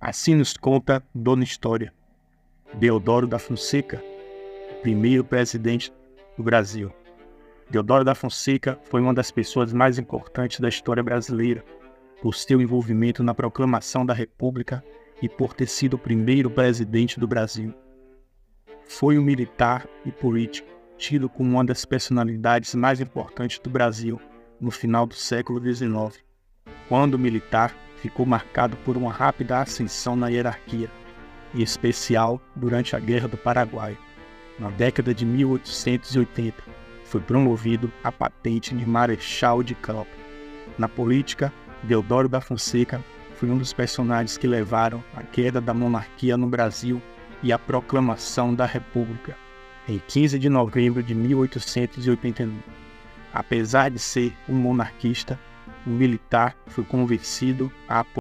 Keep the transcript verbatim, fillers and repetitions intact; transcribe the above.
Assim nos conta Dona História. Deodoro da Fonseca, primeiro presidente do Brasil. Deodoro da Fonseca foi uma das pessoas mais importantes da história brasileira, por seu envolvimento na proclamação da República e por ter sido o primeiro presidente do Brasil. Foi um militar e político, tido como uma das personalidades mais importantes do Brasil no final do século dezenove, quando militar ficou marcado por uma rápida ascensão na hierarquia, em especial durante a Guerra do Paraguai. Na década de mil oitocentos e oitenta, foi promovido à patente de Marechal de Campo. Na política, Deodoro da Fonseca foi um dos personagens que levaram à queda da monarquia no Brasil e à proclamação da República, em quinze de novembro de mil oitocentos e oitenta e nove. Apesar de ser um monarquista, o militar foi convencido a apoiar